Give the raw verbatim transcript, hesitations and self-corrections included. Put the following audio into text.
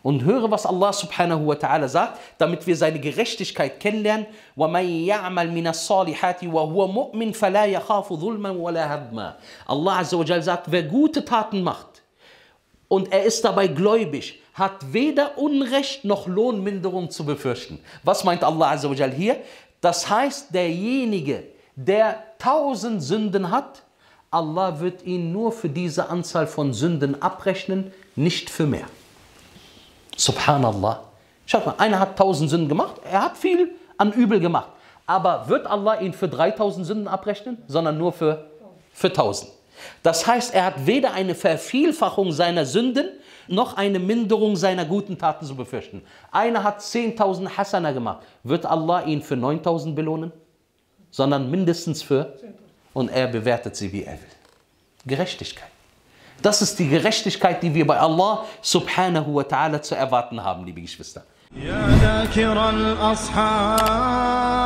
Und höre, was Allah subhanahu wa ta'ala sagt, damit wir seine Gerechtigkeit kennenlernen. وَمَنْ يَعْمَلْ مِنَ الصَّالِحَاتِ وَهُوَ مُؤْمِنٌ فَلَا يَخَافُ ظُلْمًا وَلَا هَضْمًا. Allah azza wa jal sagt, wer gute Taten macht und er ist dabei gläubig, hat weder Unrecht noch Lohnminderung zu befürchten. Was meint Allah azza wa jal hier? Das heißt, derjenige, der tausend Sünden hat, Allah wird ihn nur für diese Anzahl von Sünden abrechnen, nicht für mehr. Subhanallah. Schaut mal, einer hat tausend Sünden gemacht, er hat viel an Übel gemacht. Aber wird Allah ihn für dreitausend Sünden abrechnen, sondern nur für, für tausend. Das heißt, er hat weder eine Vervielfachung seiner Sünden, noch eine Minderung seiner guten Taten zu befürchten. Einer hat zehntausend Hasana gemacht. Wird Allah ihn für neuntausend belohnen? Sondern mindestens für? Und er bewertet sie, wie er will. Gerechtigkeit. Das ist die Gerechtigkeit, die wir bei Allah subhanahu wa ta'ala zu erwarten haben, liebe Geschwister. Ja,